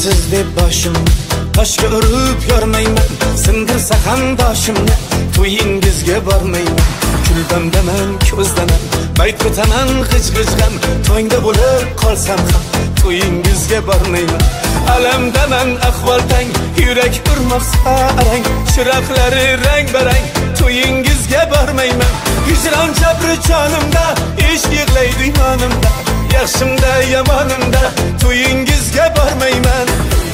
siz deb boshimni toshga urib yormayman, sindirsa ham boshimni to'yingizga bormayman. Kuldamdaman, ko'zdaman, bayt o'taman g'ij-g'ijg'am, to'ngda bo'lib qolsam ham to'yingizga bormayman. Alamdaman, ahvoltang, yurak urmoqsa arang, chiroqlari rang-barang, to'yingizga bormayman. Hijron jabri jonimda, ishq yig'laydi yonimda, yaxshimda yomonimda to'yingizga bormayman.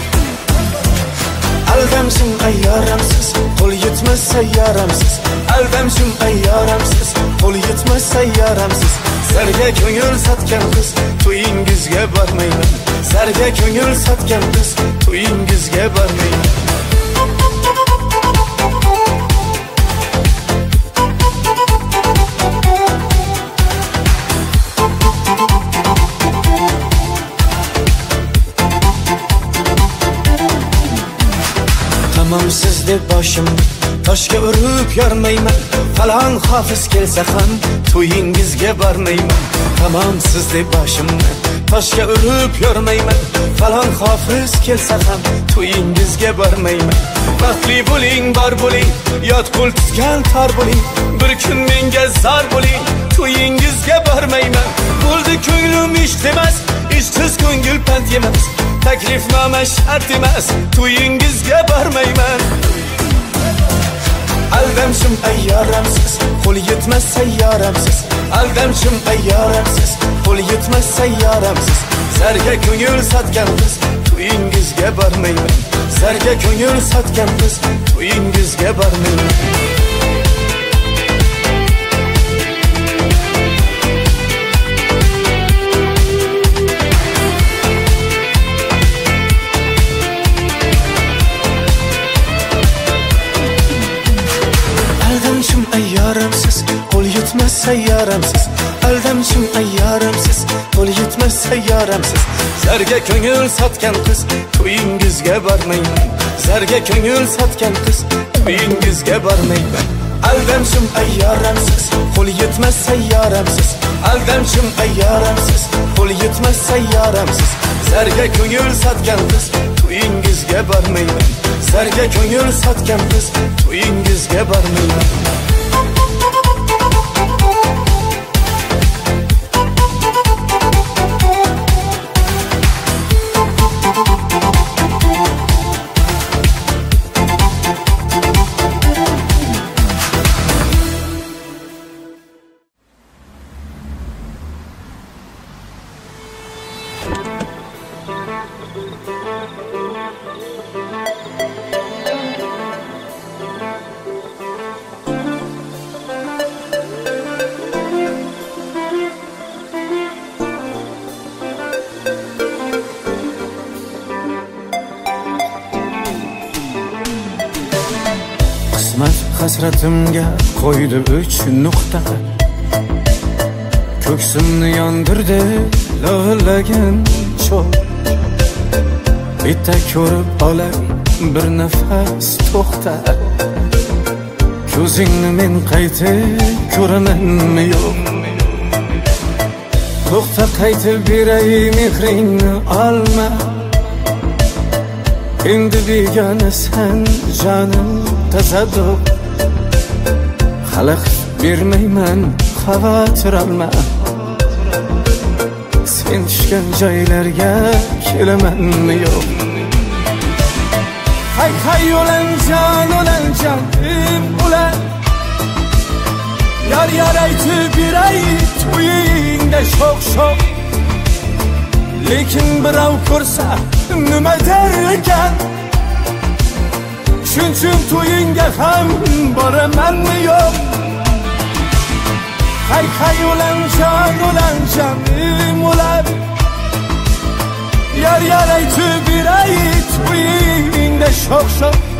Aldamshim ayyoramsiz, qo'l yetmas sayyoramsiz. Aldamshim ayyoramsiz, qo'l yetmas sayyoramsiz. Zarga ko'ngil sotgan qiz, to'yingizga bormayman. Zarga ko'ngil sotgan qiz, to'yingizga bormayman. Tamam siz deb boshimni toshga urib yormayman, falon hofiz kelsa ham to'yingizga bormayman. Tamam siz deb boshimni toshga urib yormayman, falon hofiz kelsa ham to'yingizga bormayman. Baxtli bo'ling, bor bo'ling, yot qo'l tutgan tor bo'ling, bir kun menga zor bo'ling, to'yingizga bormayman. Bo'ldi ko'nglim ish emas, ishsiz ko'ngil pand yemas, taklifnoma shart emas, to'yingizga bormayman. Aldamshim ayyoramsiz, qo'l yetmas sayyoramsiz. Aldamshim ayyoramsiz, qo'l yetmas sayyoramsiz. Zarga ko'ngil sotgan qiz, to'yingizga bormayman. Zarga ko'ngil sotgan qiz, to'yingizga bormayman. Aldamshim ayyoramsiz, qo'l yetmas sayyoramsiz. Aldamshim ayyoramsiz, qo'l yetmas sayyoramsiz. Zarga ko'ngil sotgan qiz, to'yingizga bormayman. Zarga ko'ngil sotgan qiz, to'yingizga bormayman. Aldamshim ayyoramsiz, qo'l yetmas sayyoramsiz. Aldamshim ayyoramsiz, qo'l yetmas sayyoramsiz. Zarga ko'ngil sotgan qiz, to'yingizga bormayman. Zarga ko'ngil sotgan qiz, to'yingizga bormayman. Qismat hasratimga qo'ydi 3 nuqta, ko'ksimni yondirdi lovillagan cho'l. Bitta ko'rib olay bir nafas to'xta, ko'zingni men qaytib ko'ramanmi yo'q? To'xta, qaytib beray mehringni olma, endi begonasan jonim tasadduq. Xalaqit bermayman, xavotir olma, sen tushgan joylarga kelamanmi yo'q? Hay hay o'lanjon ulan, yar aytib beray to'yingda sho'x. Lekin birov ko'rsa nima der ekan? Shuning to'yingga ham boramanmi yo'q? Hay o'lanjon ulan, yar aytib beray to'yingda sho'x.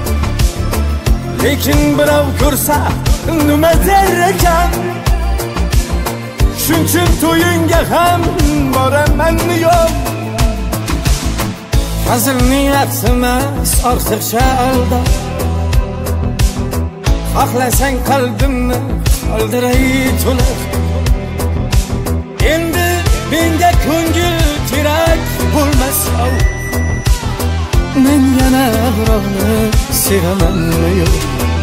Lekin birov ko'rsa nima der ekan? Shuning to'yingga ham boramanmi yo'q? Hazil niyat emas, ortiqcha aldab, xohlasang qalbimni qoldiray to'liq. Endi menga ko'ngil kerak bo'lmas. men yana birovni sevamanmi yo'q.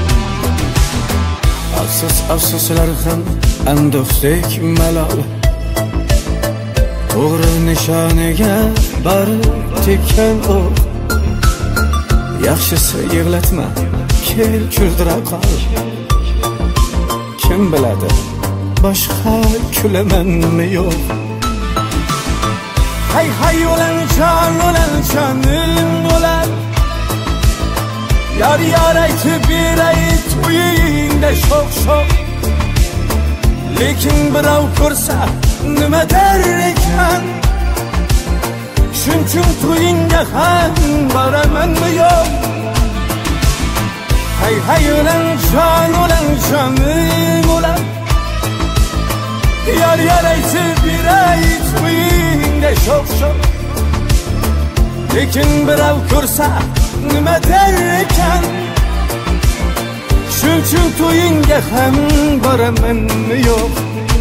Afsus afsuslar ham ando'xdek malol, to'g'ri nishoniga borib tekkan o'q. Yaxshisi yig'latma, kel kuldira qol. Kim biladi, boshqa kulamanmi yo'q. Hay hay o'lan jonim o'lan, yar yar aytib beray to'yingda sho'x. Lekin birov ko'rsa nima der ekan, shuning to'yingga ham boramanmi yo'q. Hay hay o'lan jonim o'lan, yar yar aytib beray to'yingda sho'x. Lekin birov ko'rsa nima der ekan, shuning to'yingga ham boramanmi yo'q.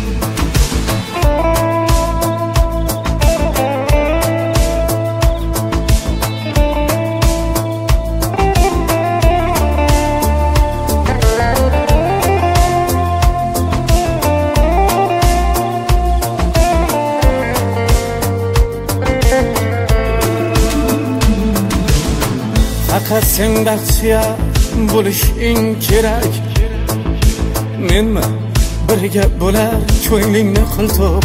Faqat sen baxtiya bo'lishing kerak. Menmi birga bo'lar ko'nglingni qiltoq.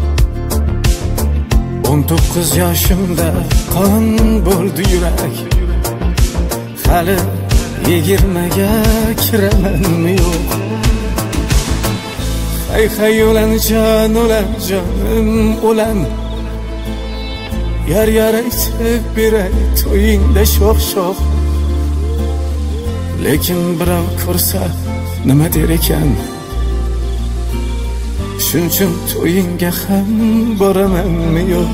19 yoshimda qon bo'ldi yurak, hali 20ga kiramanmi yo'q. Hay hay o'lan jonim o'lan, yar yar aytib beray to'yingda sho'x. Lekin birov ko'rsa nima der ekan, shuning to'yingga ham boramanmi yo'q.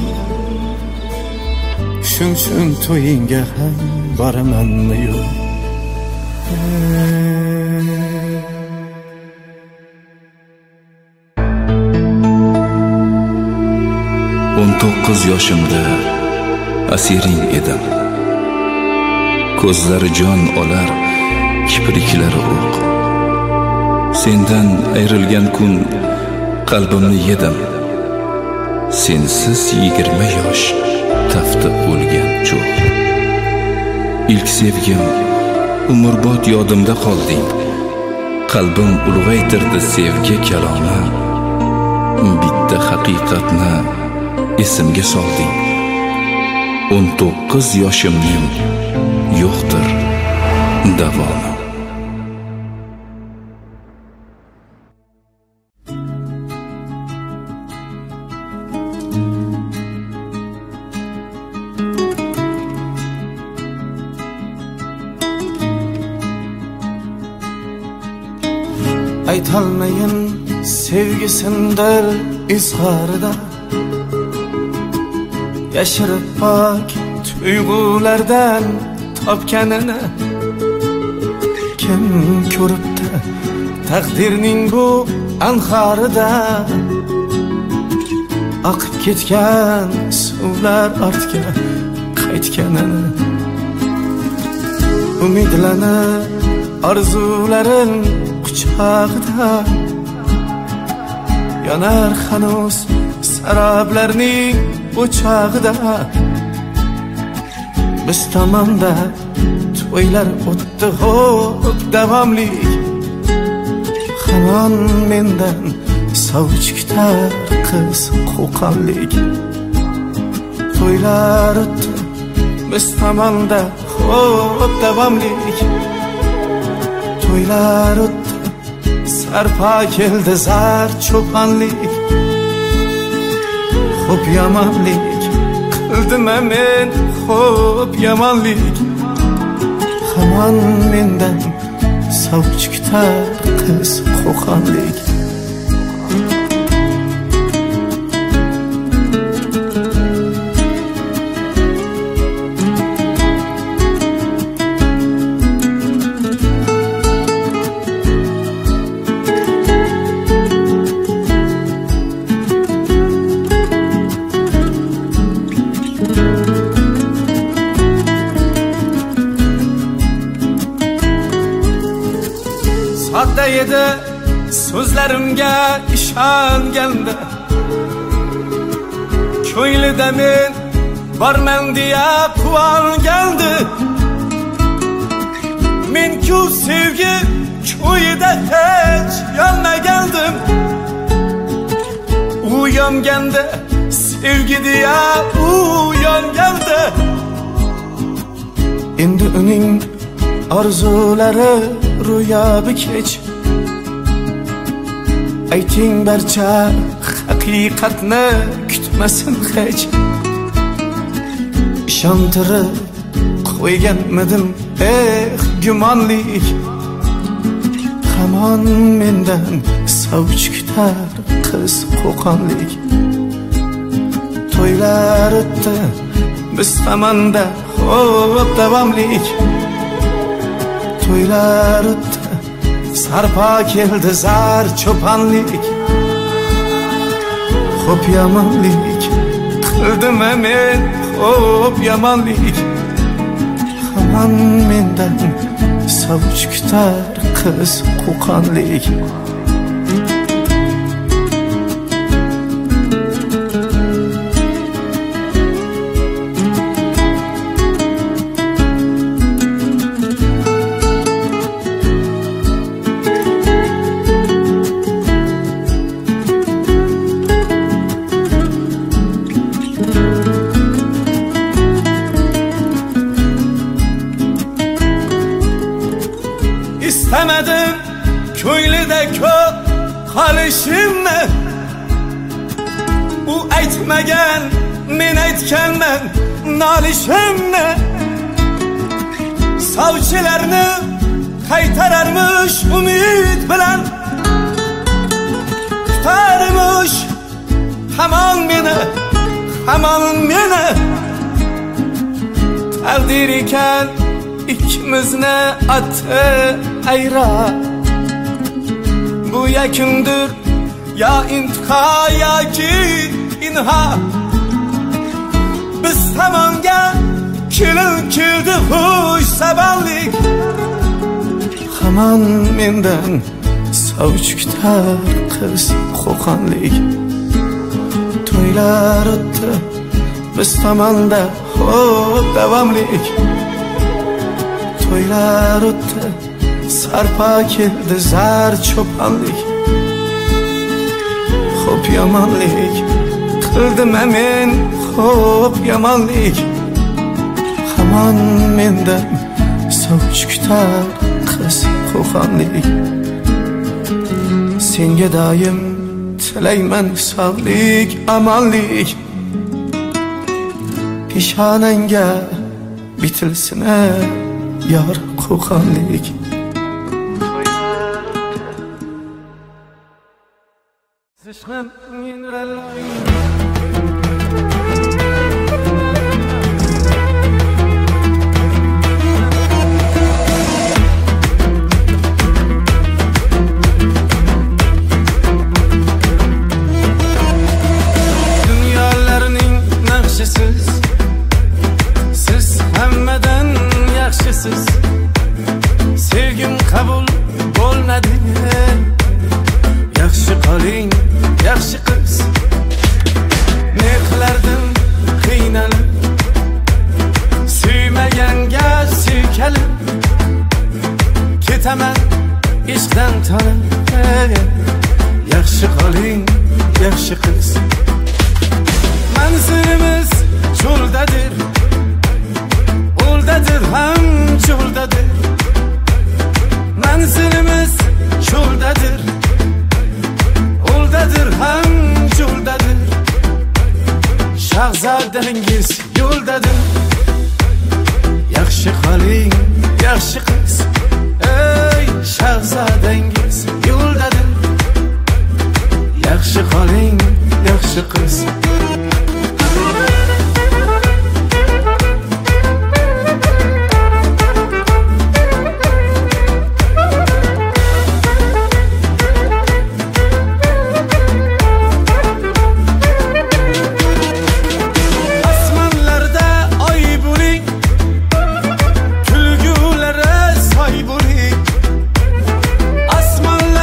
Shuning to'yingga ham boramanmi yo'q. 19 yoshimda asiring edim. Ko'zlari jon olar, kipriklari o'q. Sendan ayrilgan kun qalbimni yedim. Sensiz 20 yosh tafti o'lgan cho'q. Ilk sevgim umrbod yodimda qolding. Qalbim ulg'aytirdi sevgi kalomi. Bitta haqiqatni esimga solding. 19 yoshimning yo'qdir davomi. Aytolmayin sevgisindir izhorida, yashirib pok tuyg'ulardan topganini. Kim ko'ribdi taqdirning bu anhorida, oqib ketgan suvlar ortga qaytganini. Umidlanib orzularim quchog'ida, yonar hanuz saroblarning o'chog'ida. Biz tomonda to'ylar o'tdi xo'p davomlik, hamon mendan sovuch kutar qiz qo'qonlik. To'ylar o'tdi biz tomonda xo'p davomlik, to'ylar o'tdi sarpo keldi zar cho'ponlik. Xo'p yomonlik qildim men, xo'p yomonlik, hamon mendan sovuch kutar qiz qo'qonlik. edi so'zlarimga ishonganda, ko'nglida men borman deya quvongandi. Men-ku sevgi ko'yida hech yonmagandim. U yonganda sevgi deya u yonganda. Endi uning orzulari ro'yobi kech. Ayting barcha haqiqatni kutmasin hech. Ishontirib qo'yganmidim gumonlik. Hamon mendan sovchi kutar qiz qo'qonlik. To'ylar o'tdi biz tomonda xo'p davomlik. To'ylar o'tdi sarpo keldi zar cho'ponlik. Xo'p yomonlik qildim men, xo'p yomonlik. Hamon mendan sovchi kutar qiz qo'qonlik. İstemedim ko'nglida ko'p qolishimni. U aytmagan, men aytganman nolishimni. Sovchilarni qaytararmish umid bilan, kutarmish hamon meni, hamon meni. Taqdir ekan ikkimizni ati ayra. Bu yakundir ya intiho yoki inha. Biz tomonga kelin keldi xush sabonlik. Hamon mendan sovchi kutar qiz qo'qonlik. To'ylar o'tdi biz tomonda xo'p davomlik. To'ylar o'tdi sarpo keldi zar cho'ponlik. Xo'p yomonlik qildim men, xo'p yomonlik. Hamon mendan sovchi kutar qiz qo'qonlik. Senga doim tilayman sog'lik, omonlik. Peshonangga bitilsin yor qo'qonlik. Dunyolarning naqshisiz, siz hammadan yaxshisiz. Sevgim qabul bo'lmadi. Yaxshi qoling, yaxshi qiz. Ne qilardim qiynalib, suymaganga suykalib. Ketaman ishqdan tonib. Yaxshi qoling, yaxshi qiz. Manzilimiz cho'ldadir, o'ldadir ham cho'ldadir. Manzilimiz cho'ldadir, o'ldadir ham cho'ldadir. Shahzodangiz yo'ldadir. Yaxshi qoling, yaxshi qiz. Ey shahzodangiz yo'ldadir. Yaxshi qoling, yaxshi qiz. Osmonlarda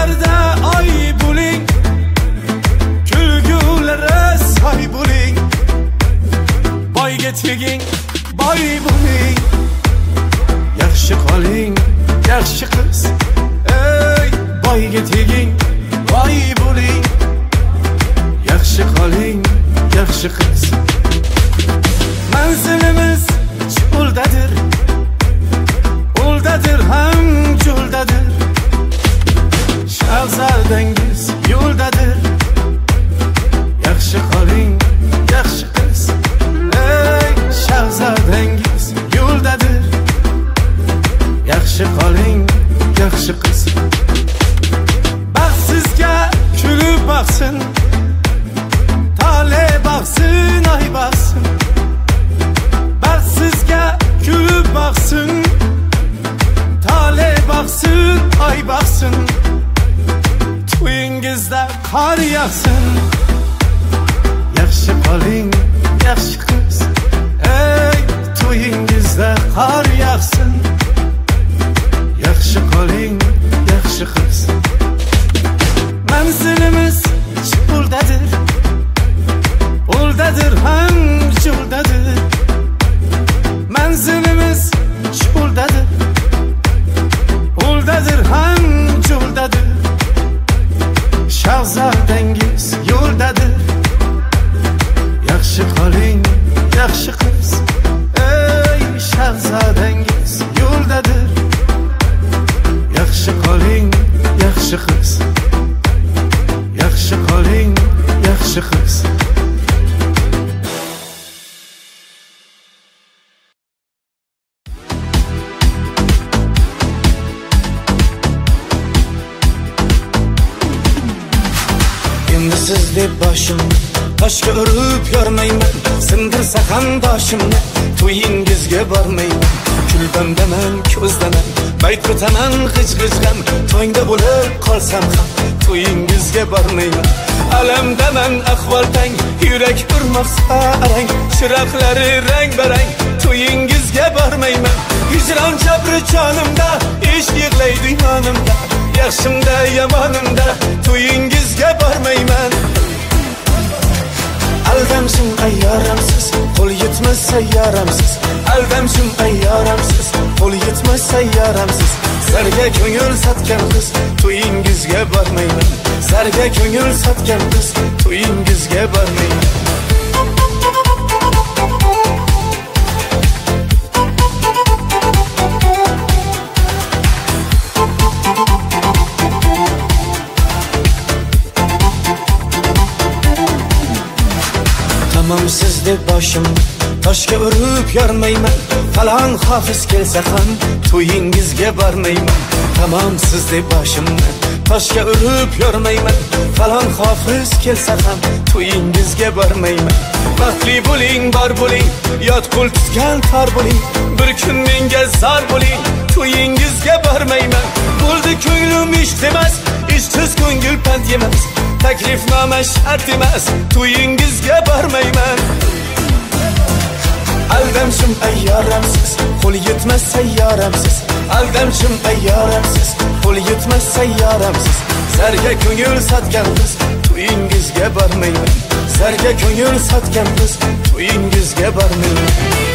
bo'liging, voy bo'ling. Yaxshi qoling, yaxshi qiz. Manzilimiz cho'ldadir, o'ldadir ham cho'ldadir. Shahzodangiz yo'ldadir. Yaxshi qoling, yaxshi qiz. Ey shahzodangiz yo'ldadir. Yaxshi qoling, yaxshi qiz. Baxtsizga kulib baxsin, tale baxsin, ay baxsin. Baxtsizga kulib baxsin, tale baxsin, ay baxsin. To'yingizda qor yog'sin. Yaxshi qoling, yaxshi qiz. Ey to'yingizda qor yog'sin. Yaxshi qoling, yaxshi qiz. Manzilimiz cho'ldadir, o'ldadir ham cho'ldadir. Manzilimiz cho'ldadir, o'ldadir ham cho'ldadir. Shahzodangiz yo'ldadir. Yaxshi qoling, yaxshi qiz. Ey shahzodangiz yo'ldadir. Yaxshi qoling, yaxshi qiz. Yaxshi qoling, yaxshi qiz. Endi siz deb boshim toshga urib yormayman. Sindirsa ham boshimni to'yingizga bormayman. Kulbamdaman, ko'zdaman, bayt o'taman g'ij-g'ijg'am. To'yingda bo'lib qolsam ham to'yingizga bormayman. Alamdaman, ahvol tang, yurak urmoqsa arang. Chiroqlari rang-barang, to'yingizga bormayman. Hijron jabri jonimda, ishq yig'laydi yonimda. Yaxshimda, yomonimda to'yingizga bormayman. Aldamshim ayyoramsiz, qo'l yetmas sayyoramsiz. Aldamshim ayyoramsiz, qo'l yetmas sayyoramsiz. Zarga ko'ngil sotgan qiz, to'yingizga bormayman. Zarga ko'ngil sotgan qiz, to'yingizga bormayman. Tamam siz deb boshim toshga urib yormayman. Falon hofiz kelsa ham to'yingizga bormayman. Tamam siz deb boshimni toshga urib yormayman. Falon hofiz kelsa ham to'yingizga bormayman. Baxtli bo'ling, bor bo'ling, yot qo'l tutgan tor bo'ling. Bir kun menga zor bo'ling, to'yingizga bormayman. Bo'ldi ko'nglim ish emas, ishsiz ko'ngil pand yemas. Taklifnoma shart emas, to'yingizga bormayman. Aldamshim ayyoramsiz, qo'l yetmas sayyoramsiz. Aldamshim ayyoramsiz, qo'l yetmas sayyoramsiz. Zarga ko'ngil sotgan qiz, to'yingizga bormayman. Zarga ko'ngil sotgan qiz, to'yingizga bormayman.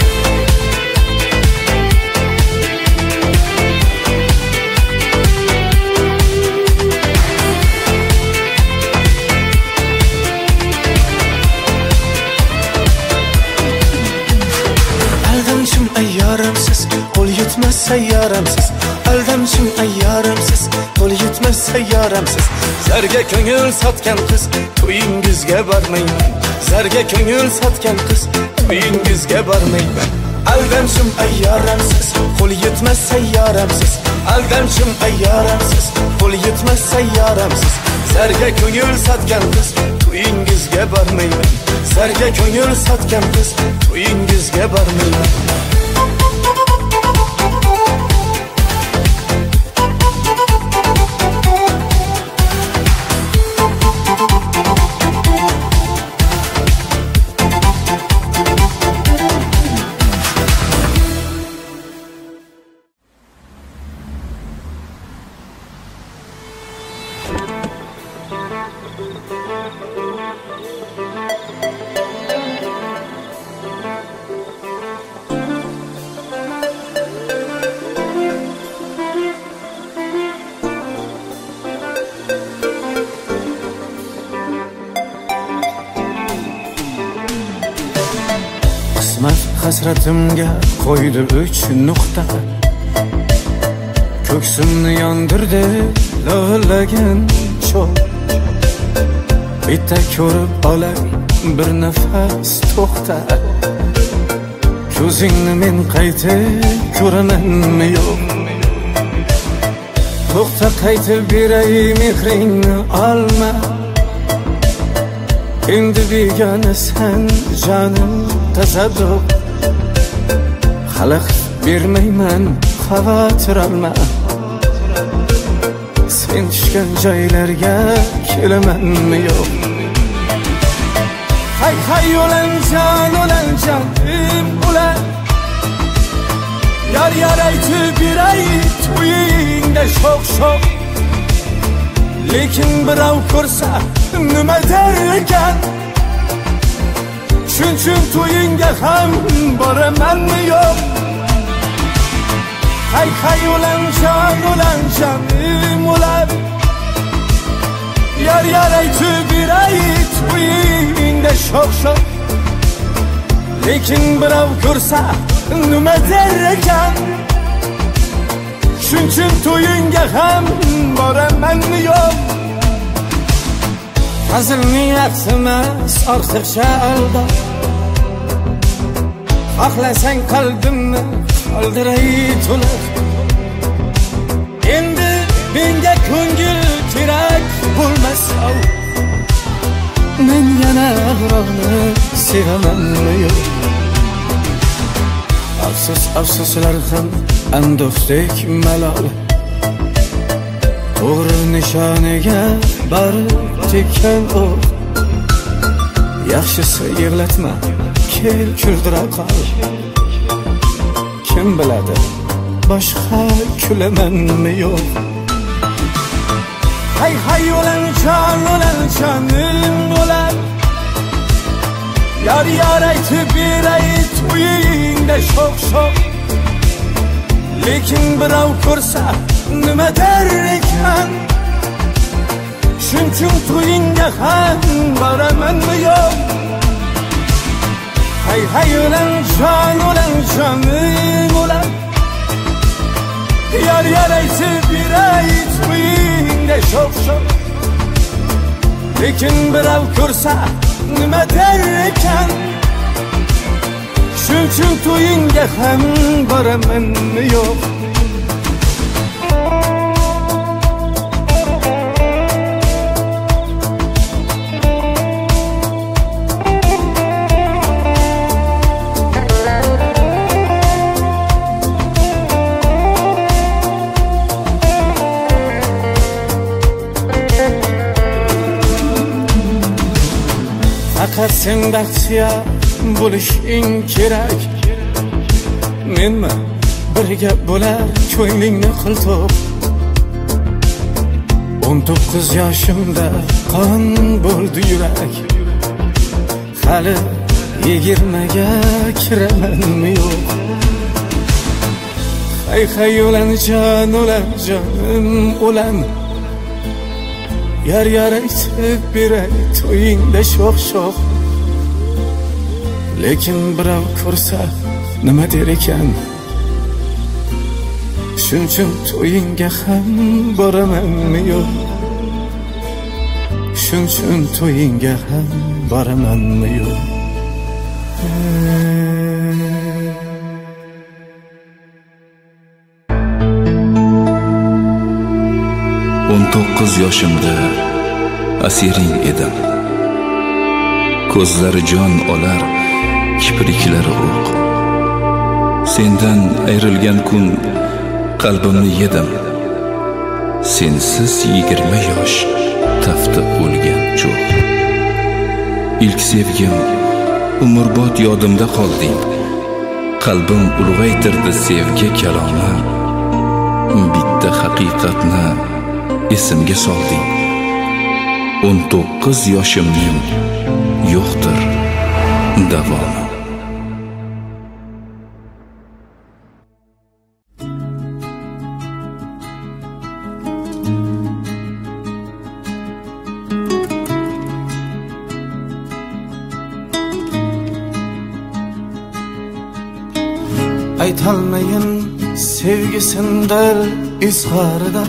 Aldamshim ayyoramsiz, qo'l yetmas sayyoramsiz. Aldamshim ayyoramsiz, qo'l yetmas sayyoramsiz. Zarga ko'ngil sotgan qiz, to'yingizga bormayman. Zarga ko'ngil sotgan qiz, to'yingizga bormayman. Aldamshim ayyoramsiz, qo'l yetmas sayyoramsiz. Aldamshim ayyoramsiz, qo'l yetmas sayyoramsiz. Zarga ko'ngil sotgan qiz, to'yingizga bormayman. Zarga ko'ngil sotgan qiz, to'yingizga bormayman. rahmat hasratimga qo'ydi 3 nuqta. Ko'ksimni yondirdi lo'llagan cho'g'. Bitta ko'rib olay bir nafas to'xta. Ko'zingni men qaytib ko'ramanmi yo'q? To'xta qaytib beray mehringni olma. Endi begonasan jonim tasadduq. Xalaqit bermayman xavotir olma. Sen tushgan joylarga kelamanmi yo'q? Hay hay o'lanjan ulan. Yar aytib beray to'yingda sho'x. Lekin birov ko'rsa nima der ekan? Shuning to'yingga ham boramanmi yo'q? Hay o'lanjan ulan. Yar aytib beray to'yingda sho'x. Lekin birov ko'rsa nima der ekan? Shuning to'yingga ham boramanmi yo'q? Hazil niyat emas ortiqcha aldab. Xohlasang qalbimni qoldiray to'liq. Endi menga ko'ngil kerak bo'lmasa, men yana birovni sevamanmi yo'q? Afsuslar ham andofdek malol. To'g'ri nishoniga borib tekkan o'q. Yaxshisi yig'latma, kel kuldira qol. Kim biladi, boshqa kulamanmi yo'q? Hay o'lanjan ulan. Yar aytib beray to'yingda sho'x. Lekin birov ko'rsa nima der ekan? Shuning to'yingga ham boramanmi yo'q? Hay o'lanjan ulan. Yar aytib beray to'yingda sho'x. Lekin birov ko'rsa nima der ekan? Shuning to'yingga ham boramanmi yo'q? Faqat sen baxtiya bo'lishing kerak. Menmi birga bo'lar ko'nglingni qiltoq. 19 yoshimda qon bo'ldi yurak. Hali 20ga kiramanmi yo'q? Hay o'lanjan ulan. Yar aytib beray to'yingda sho'x. Lekin birov ko'rsa nima der ekan? Shuning to'yingga ham boramanmi yo'q? Shuning to'yingga ham boramanmi yo'q? 19 yoshimda asiring edim. Ko'zlari jon olar, kipriklari o'q. Sendan ayrilgan kun qalbimni yedim. Sensiz 20 yosh tafti o'lgan cho'q. İlk sevgim umrbod yodimda qolding. Qalbim ulg'aytirdi sevgi kalomi. Bitta haqiqatni esimga solding. 19 yoshimning yo'qdir davomi. aytolmayin sevgisindir izharida,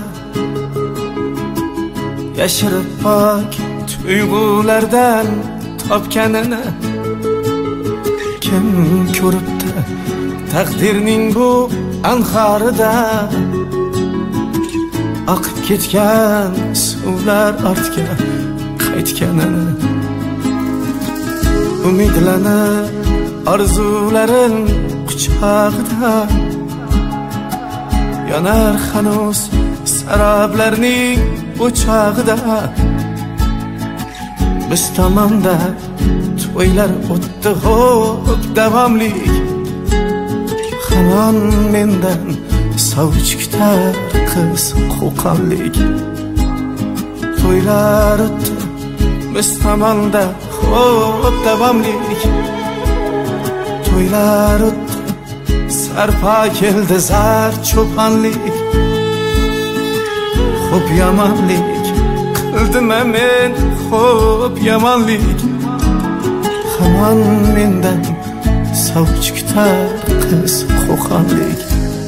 yashirib bak tuyg'ulardan topganini. Kim ko'ribdi taqdirning bu anharida, oqib ketgan suvlar ortga qaytganini. Umidlanib orzularin quchog'ida, yonar hanuz saroblarning o'chog'ida. Biz tomonda to'ylar o'tdi xo'p davomlik, hamon mendan sovuch kutar qiz qo'qonlik. To'ylar o'tdi biz tomonda xo'p davomlik, to'ylar o'tdi sarpo keldi zar cho'ponlik. Xo'p yomonlik qildim men, xo'p yomonlik, hamon mendan sovuch kutar qiz qo'qonlik.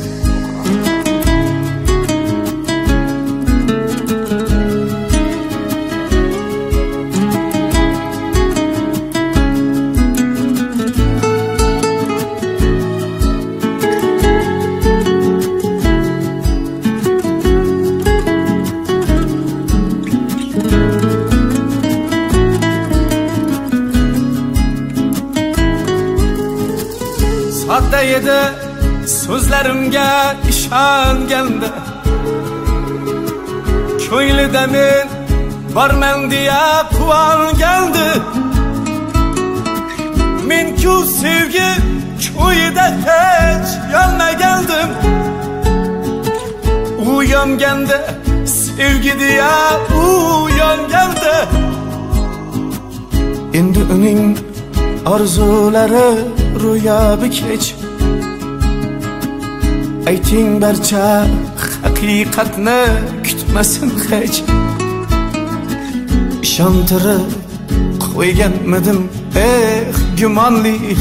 Sodda edi so'zlarimga ishonganda, ko'nglida men borman deya quvongandi. Men-ku sevgi ko'yida hech yonmagandim, u yonganda sevgi deya u yongandi. Endi uning orzulari ro'yobi kech, ayting barcha haqiqatni kutmasin hech. Ishontirib qo'yganmidim gumonlik,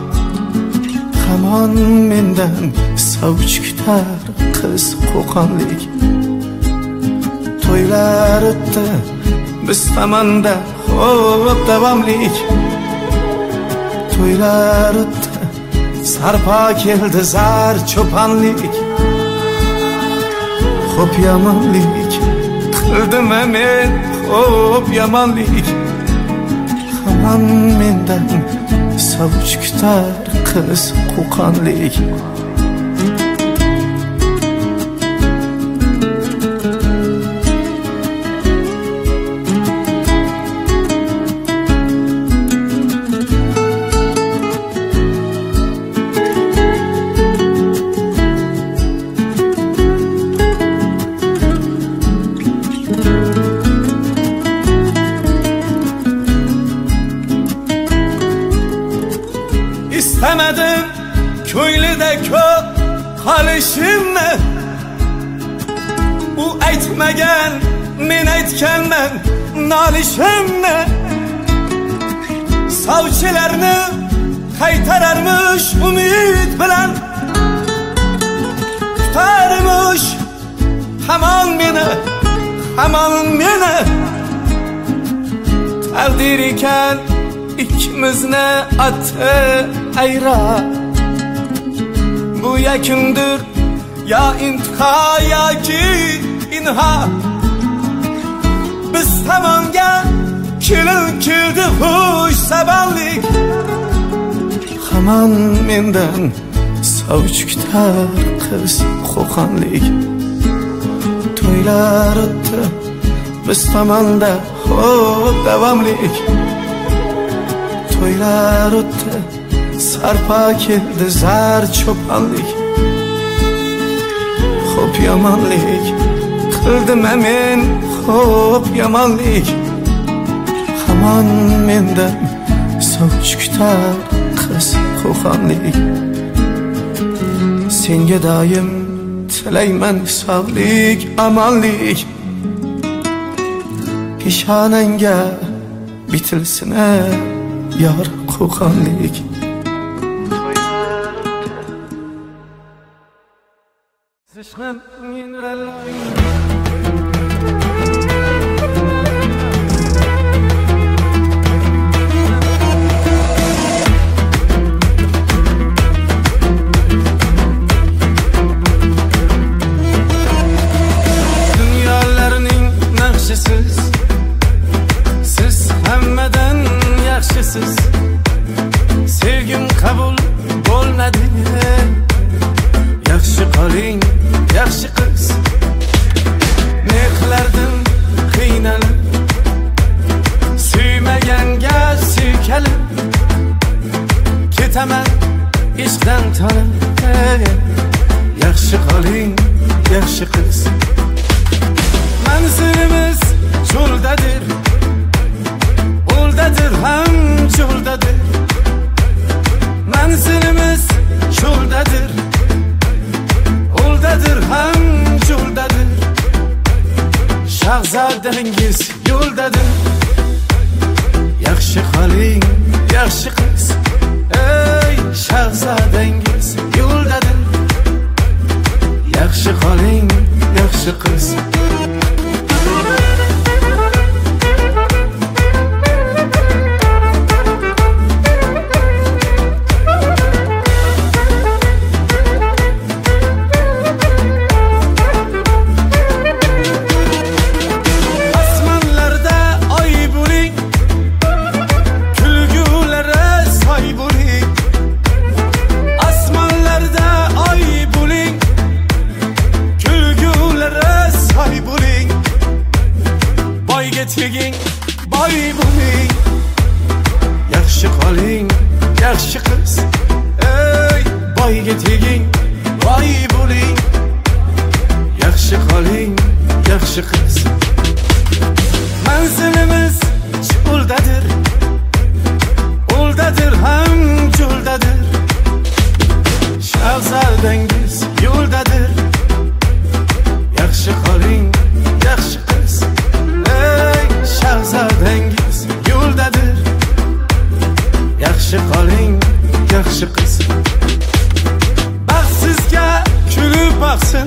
hamon mendan sovuch kutar qiz qo'qonlik. To'ylar o'tdi biz tomonda xo'p davomlik, to'ylar o'tdi sarpo keldi zar cho'ponlik. Xo'p yomonlik qildim men, xo'p yomonlik, hamon mendan sovuch kutar qiz qo'qonlik. İstemedim ko'nglida ko'p qolishimni, u aytmagan men aytganman nolishimni. Sovchilarni qaytararmish umid bilan, kutarmish hamon meni, hamon meni. Taqdir ekan ikkimizni ati ayra, bu yakundir ya intiho yoki inha. Biz tomonga kelin keldi xush sabonlik, hamon mendan sovuch kutar qiz qo'qonlik. To'ylar o'tdi biz tomonda xo'p davomlik, to'ylar o'tdi sarpo keldi zar cho'ponlik. Xo'p yomonlik qildim men, xo'p yomonlik, hamon mendan sovuch kutar qiz qo'qonlik. Senga doim tilayman sog'lik omonlik, peshonangga bitilsin yor qo'qonlik. aşkım inrelay. Dünyalarning naqshisiz, siz hammadan yaxshisiz. Sevgim qabul bo'lmadi. Yaxshi qoling, yaxshi qiz. Ne qilardim qiynalib, suymaganga suykalib. Ketaman ishdan tanib. Yaxshi qoling, yaxshi qiz. Manzilimiz cho'ldadir, o'ldadir ham cho'ldadir. Manzilimiz cho'ldadir, o'ldadir ham cho'ldadir. Shahzodangiz yo'ldadir. Yaxshi qoling, yaxshi qiz. Ey shahzodangiz yo'ldadir. Yaxshi qoling, yaxshi qiz. Teging boy bo'ling. Yaxshi qoling, yaxshi qiz. Ey boyga teging boy bo'ling. Yaxshi qoling, yaxshi qiz. Manzilimiz cho'ldadir, o'ldadir ham cho'ldadir. Shahzodangiz yo'ldadir. Yaxshi qoling, yaxshi qiz. Shahzodangiz yo'ldadir. Yaxshi qoling, yaxshi qiz. Baxtsizga kulib baxsin,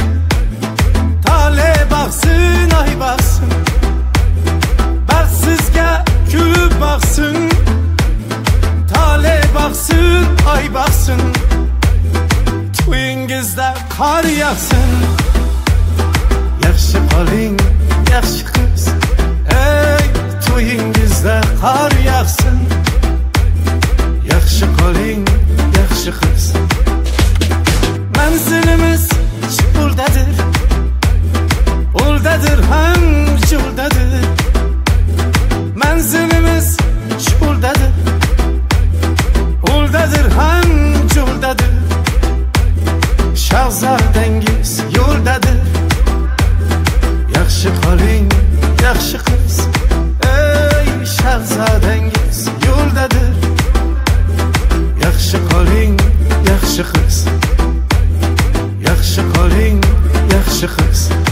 tole baxsin, ay baxsin. Baxtsizga kulib baxsin, tole baxsin, ay baxsin. To'yingizda qor yog'sin. Yaxshi qoling, yaxshi qiz. Ey to'yingizda qor yog'sin. Yaxshi qoling, yaxshi qiz. Manzilimiz cho'ldadir, o'ldadir ham cho'ldadir. Manzilimiz cho'ldadir, o'ldadir ham cho'ldadir. Shahzodangiz yo'ldadir. Yaxshi qoling, yaxshi qiz. Ey shahzodangiz yo'ldadir. Yaxshi qoling, yaxshi qiz. Yaxshi qoling, yaxshi qiz.